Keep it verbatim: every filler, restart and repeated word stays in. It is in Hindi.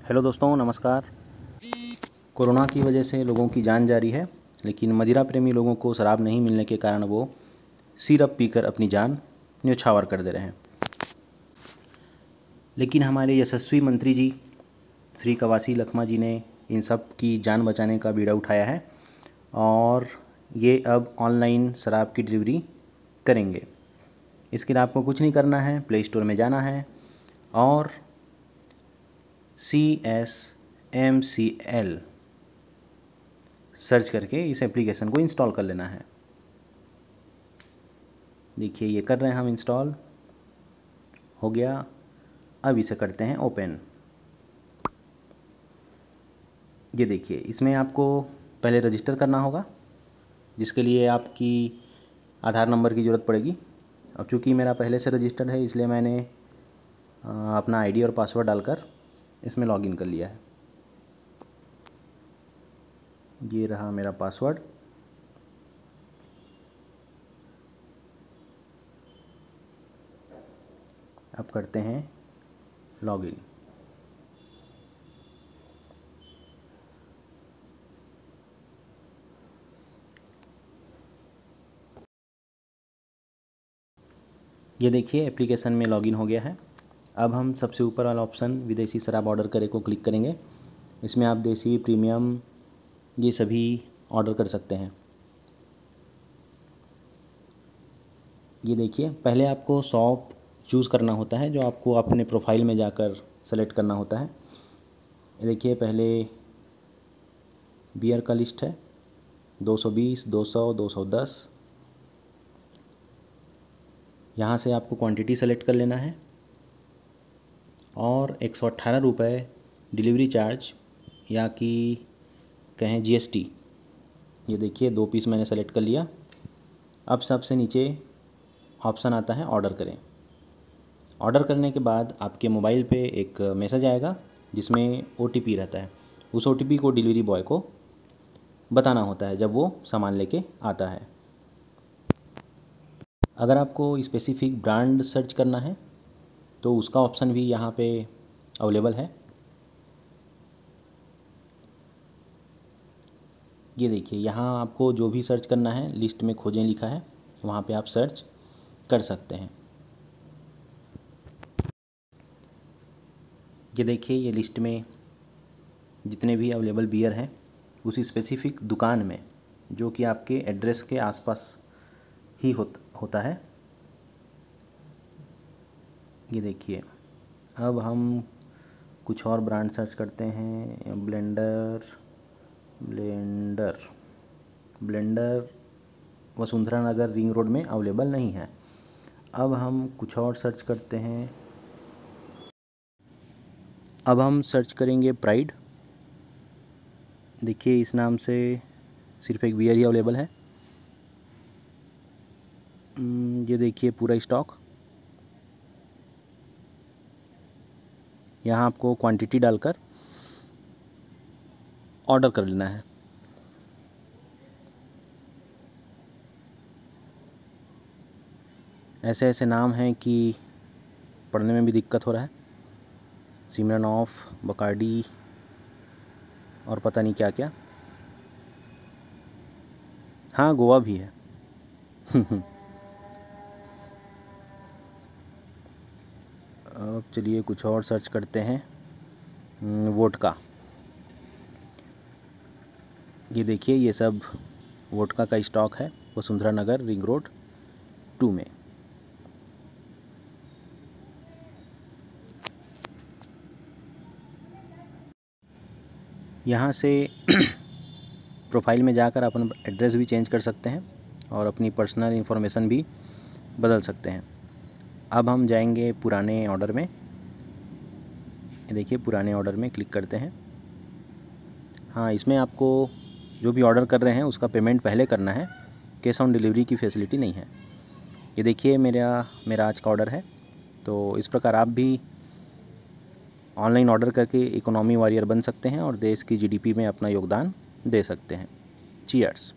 हेलो दोस्तों, नमस्कार। कोरोना की वजह से लोगों की जान जा रही है, लेकिन मदिरा प्रेमी लोगों को शराब नहीं मिलने के कारण वो सिरप पीकर अपनी जान न्योछावर कर दे रहे हैं। लेकिन हमारे यशस्वी मंत्री जी श्री कवासी लखमा जी ने इन सब की जान बचाने का बीड़ा उठाया है और ये अब ऑनलाइन शराब की डिलीवरी करेंगे। इसके लिए आपको कुछ नहीं करना है, प्ले स्टोर में जाना है और C S M C L search करके इस एप्लीकेशन को इंस्टॉल कर लेना है। देखिए ये कर रहे हैं हम, इंस्टॉल हो गया। अब इसे करते हैं ओपन। ये देखिए इसमें आपको पहले रजिस्टर करना होगा, जिसके लिए आपकी आधार नंबर की ज़रूरत पड़ेगी। अब चूँकि मेरा पहले से रजिस्टर्ड है, इसलिए मैंने अपना आईडी और पासवर्ड डालकर इसमें लॉगिन कर लिया है। ये रहा मेरा पासवर्ड। अब करते हैं लॉगिन। ये देखिए एप्लीकेशन में लॉगिन हो गया है। अब हम सबसे ऊपर वाला ऑप्शन विदेशी शराब ऑर्डर करें को क्लिक करेंगे। इसमें आप देसी, प्रीमियम ये सभी ऑर्डर कर सकते हैं। ये देखिए पहले आपको शॉप चूज़ करना होता है, जो आपको अपने प्रोफाइल में जाकर सेलेक्ट करना होता है। ये देखिए पहले बियर का लिस्ट है, दो सौ बीस, दो सौ, दो सौ दस। यहाँ से आपको क्वांटिटी सेलेक्ट कर लेना है और एक सौ अट्ठारह रुपये डिलीवरी चार्ज या कि कहें जीएसटी। ये देखिए दो पीस मैंने सेलेक्ट कर लिया। अब सबसे नीचे ऑप्शन आता है ऑर्डर करें। ऑर्डर करने के बाद आपके मोबाइल पे एक मैसेज आएगा जिसमें ओटीपी रहता है। उस ओटीपी को डिलीवरी बॉय को बताना होता है जब वो सामान लेके आता है। अगर आपको स्पेसिफिक ब्रांड सर्च करना है तो उसका ऑप्शन भी यहाँ पे अवेलेबल है। ये देखिए यहाँ आपको जो भी सर्च करना है लिस्ट में खोजें लिखा है, वहाँ पे आप सर्च कर सकते हैं। ये देखिए ये लिस्ट में जितने भी अवेलेबल बियर हैं उसी स्पेसिफिक दुकान में, जो कि आपके एड्रेस के आसपास ही होत, होता है। ये देखिए अब हम कुछ और ब्रांड सर्च करते हैं। Blender blender blender Vasundhara Nagar ring road में अवेलेबल नहीं है। अब हम कुछ और सर्च करते हैं। अब हम सर्च करेंगे प्राइड। देखिए इस नाम से सिर्फ एक बियर ही अवेलेबल है। ये देखिए पूरा स्टॉक। यहाँ आपको क्वांटिटी डालकर ऑर्डर कर लेना है। ऐसे ऐसे नाम हैं कि पढ़ने में भी दिक्कत हो रहा है। सिमरनॉफ, बकार्डी और पता नहीं क्या क्या। हाँ गोवा भी है। अब चलिए कुछ और सर्च करते हैं। वोडका। ये देखिए ये सब वोडका का स्टॉक है Vasundhara Nagar ring road two में। यहाँ से प्रोफाइल में जाकर अपन एड्रेस भी चेंज कर सकते हैं और अपनी पर्सनल इन्फॉर्मेशन भी बदल सकते हैं। अब हम जाएंगे पुराने ऑर्डर में। ये देखिए पुराने ऑर्डर में क्लिक करते हैं। हाँ इसमें आपको जो भी ऑर्डर कर रहे हैं उसका पेमेंट पहले करना है, कैश ऑन डिलीवरी की फैसिलिटी नहीं है। ये देखिए मेरा मेरा आज का ऑर्डर है। तो इस प्रकार आप भी ऑनलाइन ऑर्डर करके इकोनॉमी वॉरियर बन सकते हैं और देश की जीडीपी में अपना योगदान दे सकते हैं। चीयर्स।